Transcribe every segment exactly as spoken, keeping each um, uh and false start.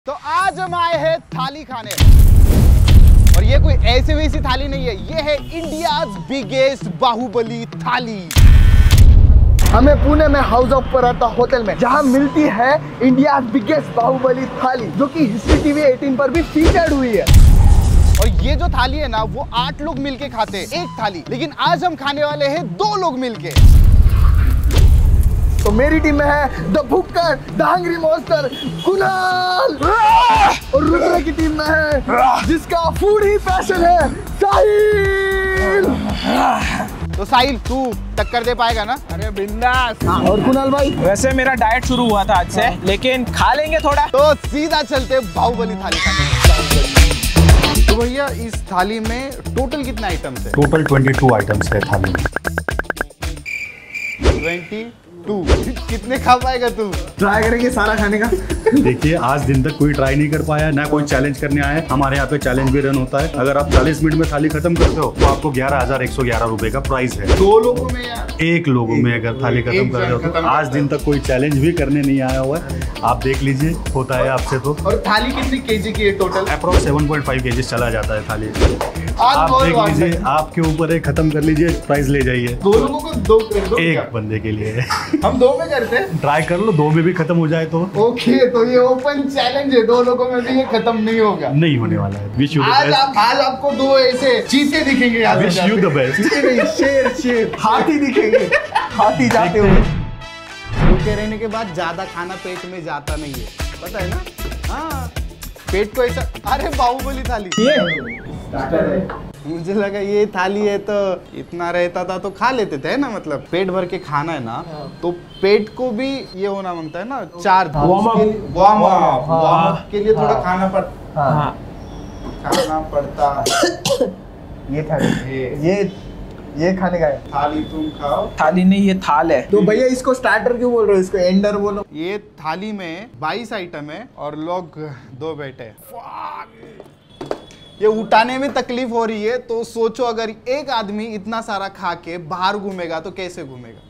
तो आज हम आए हैं थाली खाने और ये कोई ऐसी वैसी थाली नहीं है, ये है इंडियाज बिगेस्ट बाहुबली थाली। हमें पुणे में हाउस ऑफ पराठा होटल में जहां मिलती है इंडियाज बिगेस्ट बाहुबली थाली, जो कि हिस्ट्री टीवी अठारह पर भी फीचर्ड हुई है। और ये जो थाली है ना, वो आठ लोग मिलके खाते हैं एक थाली, लेकिन आज हम खाने वाले हैं दो लोग मिलके। तो मेरी टीम में है द भुक्कड़, द हंग्री मॉन्स्टर कुणाल, और रुद्र की टीम में है जिसका फूड ही पैशन है साहिल। तो साहिल, तू टक्कर दे पाएगा ना? अरे बिंदास। और कुणाल भाई, वैसे मेरा डाइट शुरू हुआ था आज से, लेकिन खा लेंगे थोड़ा। तो सीधा चलते बाहुबली थाली खाने। तो भैया, इस थाली में टोटल कितने आइटम्स है? टोटल बाईस आइटम्स है थाली में। बाईस कितने खा पाएगा तू? ट्राई करेंगे सारा खाने का। देखिए, आज दिन तक कोई ट्राई नहीं कर पाया, ना कोई चैलेंज करने आया है। हमारे यहाँ पे चैलेंज भी रन होता है। अगर आप चालीस मिनट में थाली खत्म करते हो तो आपको ग्यारह हजार एक सौ ग्यारह रुपए का प्राइस है। दो लोगों में या एक लोगों में अगर थाली खत्म कर रहे हो तो आज दिन तक कोई चैलेंज भी करने नहीं आया हुआ है। आप देख लीजिए, होता है आपसे तो। और थाली कितनी केजी की है total? Approx seven point five KG चला जाता है थाली। आज आप बहुत देख बात लीजिए, है। आपके ऊपर है, खत्म कर लीजिए, प्राइस ले जाइए। दो लोगों को दो कर दो क्या? एक बंदे के लिए हम दो में करते हैं। ट्राई कर लो, दो में भी खत्म हो जाए तो। ओके, तो ये ओपन चैलेंज है, दो लोगों में भी ये खत्म नहीं होगा। नहीं होने वाला है। विश यू द आज बेस्ट। आप आज आपको दो ऐसे चीते दिखेंगे। आज विश यू द बेस्ट। शेर शेर हाथी दिखेंगे, हाथी जाते हुए। भूखे रहने के बाद ज्यादा खाना पेट में जाता नहीं है, पता है ना? हाँ, पेट को ऐसा। अरे बाहुबली थाली ये मुझे लगा ये थाली है तो इतना रहता था तो खा लेते थे ना। मतलब पेट भर के खाना है ना, तो पेट को भी ये होना मांगता है ना, चार वार्म अप के लिए थोड़ा खाना पड़ता खाना पड़ता ये थाली, ये ये खाने का है। थाली तुम खाओ। थाली नहीं, ये थाल है। तो भैया, इसको स्टार्टर क्यों बोल रहे हो? इसको एंडर बोलो। ये थाली में बाईस आइटम है और लोग दो बैठे हैं। ये उठाने में तकलीफ हो रही है, तो सोचो अगर एक आदमी इतना सारा खा के बाहर घूमेगा तो कैसे घूमेगा।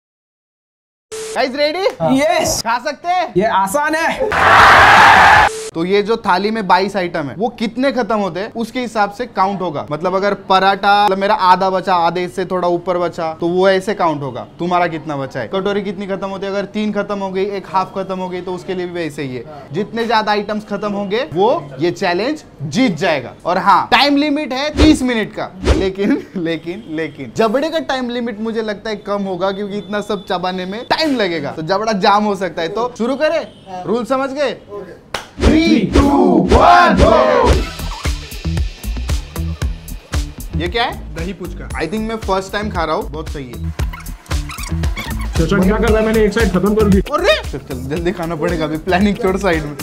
Guys ready? यस, खा सकते हैं? ये आसान है। तो ये जो थाली में बाईस आइटम है, वो कितने खत्म होते हैं उसके हिसाब से काउंट होगा। मतलब अगर पराठा, मतलब मेरा आधा बचा, आधे से थोड़ा ऊपर बचा, तो वो ऐसे काउंट होगा। तुम्हारा कितना बचा है? कटोरी कितनी खत्म होती है? अगर तीन खत्म हो गई, एक हाफ खत्म हो गई, तो उसके लिए भी वैसे ही है। जितने ज्यादा आइटम्स खत्म होंगे वो ये चैलेंज जीत जाएगा। और हाँ, टाइम लिमिट है तीस मिनट का। लेकिन लेकिन लेकिन जबड़े का टाइम लिमिट मुझे लगता है कम होगा, क्योंकि इतना सब चबाने में टाइम लगेगा, तो जबड़ा जाम हो सकता है। तो शुरू करें? रूल समझ गए? Three two one go. ये क्या है? दही पुचका। आई थिंक मैं फर्स्ट टाइम खा रहा हूँ, बहुत सही है। चाचा क्या कर रहा है? मैंने एक साइड खत्म कर दी। अरे चल चल, जल्दी खाना पड़ेगा, अभी प्लानिंग छोड़ साइड में।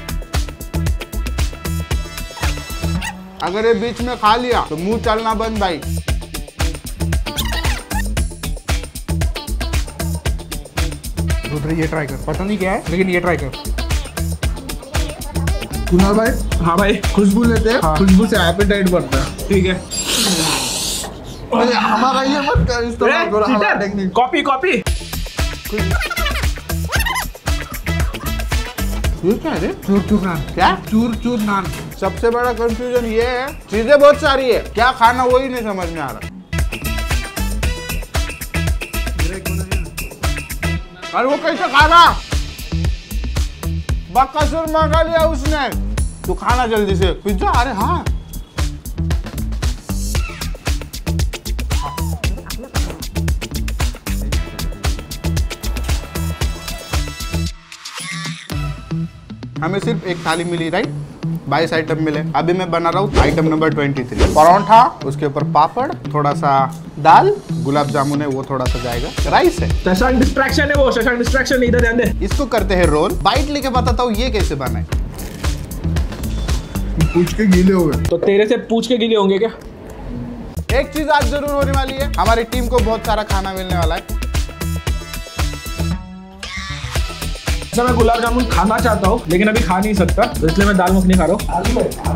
अगर ये बीच में खा लिया तो मुंह चलना बंद भाई। रुद्र, ये ट्राई कर। पता नहीं क्या है, लेकिन ये ट्राई कर। कुणाल भाई, हाँ भाई, खुशबू लेते हैं। हाँ। खुशबू से एपेटाइट बढ़ता है। ठीक है। अरे हमारा ये मत कर, इस्तेमाल करो हमारा टेक्निक। Copy copy. ये क्या है? चूर चूर नान। क्या? चूर चूर नान। सबसे बड़ा कंफ्यूजन ये है, चीजें बहुत सारी है, क्या खाना वही नहीं समझ में आ रहा। अरे वो कैसे खाना? बकसुर मंगा लिया उसने। तू खाना जल्दी से पिज्जा। अरे हाँ, हमें सिर्फ एक थाली मिली, राइट? बाईस आइटम मिले। अभी मैं बना रहा हूँ item number twenty three. Paratha, उसके ऊपर पापड़, थोड़ा सा दाल, गुलाब जामुन है वो थोड़ा सा जाएगा, राइस है। शशांक डिस्ट्रैक्शन है वो, शशांक डिस्ट्रैक्शन। इधर ध्यान दे। इसको करते हैं रोल। बाइट लेके बताता हूँ ये कैसे बना है। पूछ के गीले हो गए। तो तेरे से पूछ के गिले होंगे क्या? एक चीज आज जरूर होने वाली है, हमारी टीम को बहुत सारा खाना मिलने वाला है। अच्छा, मैं गुलाब जामुन खाना चाहता हूँ, लेकिन अभी खा नहीं सकता, तो इसलिए मैं दाल मखनी खा रहा हूँ।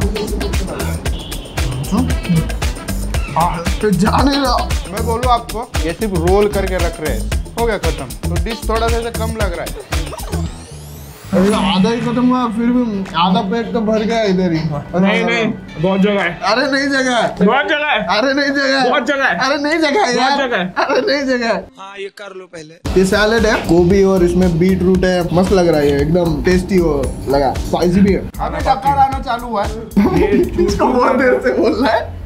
तो जाने दो। मैं बोलूँ आपको, ये सिर्फ रोल करके रख रहे हैं, हो गया खत्म। तो डिश थोड़ा सा कम लग रहा है। अरे आधा ही खत्म हुआ, फिर भी आधा पेट तो भर गया इधर ही। नहीं नहीं, बहुत जगह है। अरे नहीं जगह है, बहुत जगह है। अरे नहीं जगह है, बहुत जगह है। अरे नहीं जगह है यार, जगह है। अरे नहीं जगह है। हाँ ये कर लो पहले। ये सैलेड है, गोभी और इसमें बीट रूट है, मस्त लग रहा है, ये एकदम टेस्टी हो लगा, स्पाइसी भी है। अभी डकार आना चालू हुआ है। इसको बहुत देर से बोल रहा है।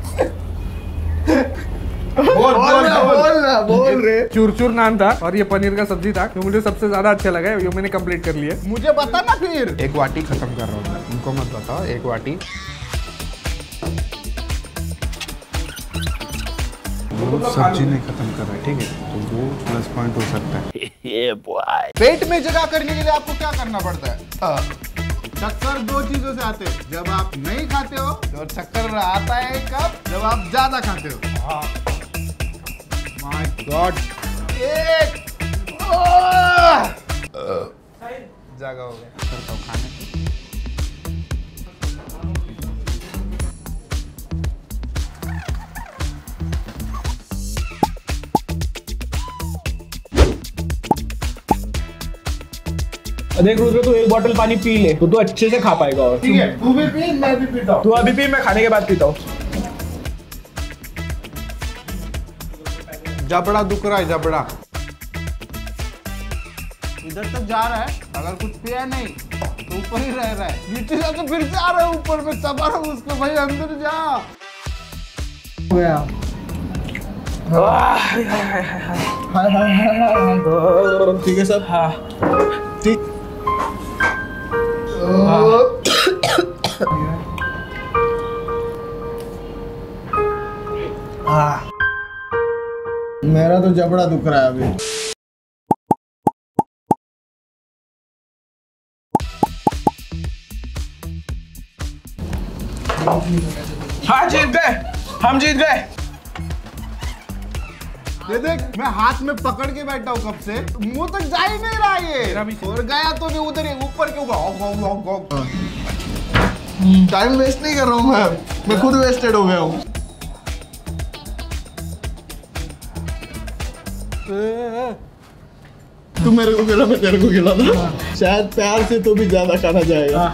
बोल बोल बोल रहा, बोल बोल रहा, बोल रहे। चूरचूर नान था और ये पनीर का सब्जी था, जो मुझे सबसे ज्यादा अच्छा लगा है, ये मैंने कंप्लीट कर लिया। मुझे बता ना फिर। एक वाटी खत्म कर रहा हूँ, उनको मत बताओ। एक वाटी वो सब्जी नहीं खत्म कर रहा है, ठीक है, तो वो प्लस पॉइंट हो सकता है। पेट में जगह करने के लिए आपको क्या करना पड़ता है? चक्कर दो चीजों से आते हैं, जब आप नहीं खाते हो, और चक्कर आता है कब? जब आप ज्यादा खाते हो। माय गॉड, एक जगह हो गया। करता हूँ खाने को। देख रुद्र, तू एक बोतल पानी पी ले तो तू अच्छे से खा पाएगा। और ठीक है, तू भी पी, मैं भी पीता हूँ। तू अभी पी, मैं खाने के बाद पीता हूँ। जबड़ा दुख रहा है, जबड़ा इधर तक जा रहा है, अगर कुछ पिया नहीं तो ऊपर ही रह रहा है। नीचे जा तो फिर से आ रहा है ऊपर में, चबा रहा हूँ उसको, भाई अंदर जा। हो गया। हाय हाय हाय हाय। ठीक है सब? हाँ ठीक। हाँ। मेरा तो जबड़ा दुख रहा है अभी। हाँ जीत गए, हम जीत गए। ये देख, मैं हाथ में पकड़ के बैठा हूँ कब से, मुंह तक जा ही नहीं रहा ये। और गया तो भी उधर ही ऊपर के ऊपर। टाइम वेस्ट नहीं कर रहा हूँ मैं, मैं खुद वेस्टेड हो गया हूँ। तू मेरे को खिला, मैं तेरे को खिला था। शायद प्यार से तो भी ज्यादा खाना जाएगा।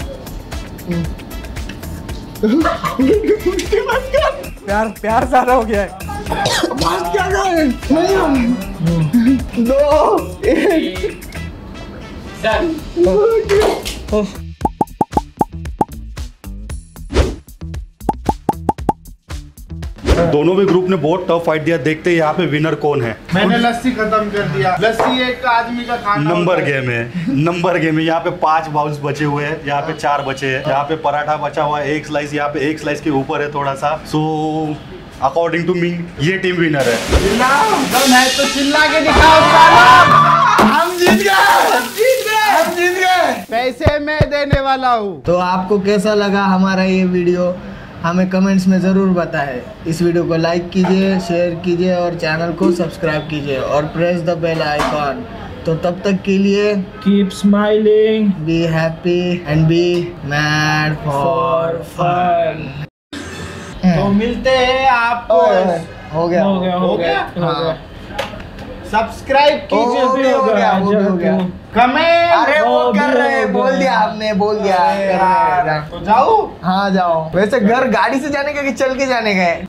प्यार प्यार ज्यादा हो गया है। बात क्या कर? नहीं, दो, एक। दोनों भी ग्रुप ने बहुत टफ फाइट दिया। देखते हैं यहाँ पे विनर कौन है। मैंने लस्सी खत्म कर दिया। लस्सी एक आदमी का खाना नंबर गेम है, नंबर गेम है। यहाँ पे पांच बाउल्स बचे हुए हैं, यहाँ पे चार बचे हैं। यहाँ पे पराठा बचा हुआ है, एक स्लाइस यहाँ पे एक स्लाइस के ऊपर है थोड़ा सा। सो अकॉर्डिंग टू मी ये टीम विनर है। मैं तो चिल्ला के दिखाओ साला। हम जीत गए, हम जीत गए, हम जीत गए। पैसे मैं देने वाला हूँ। तो आपको कैसा लगा हमारा ये वीडियो, हमें कमेंट्स में ज़रूर बताएं। इस वीडियो को लाइक कीजिए, शेयर कीजिए और चैनल को सब्सक्राइब कीजिए और प्रेस द बेल आइकॉन। तो तब तक के लिए keep smiling, be happy and be mad for fun. तो मिलते हैं आपको। हो गया, हो गया, हो गया, हो हाँ। गया। सब्सक्राइब कीजिए। हो गया, हो गया, वो भी हो गया। कमेंट। अरे वो वो कर भी रहे, हो बोल गया। दिया आपने, बोल दिया। कर रहे हैं। तो जाओ। हाँ जाओ। वैसे घर गाड़ी से जाने का कि चल के जाने का है?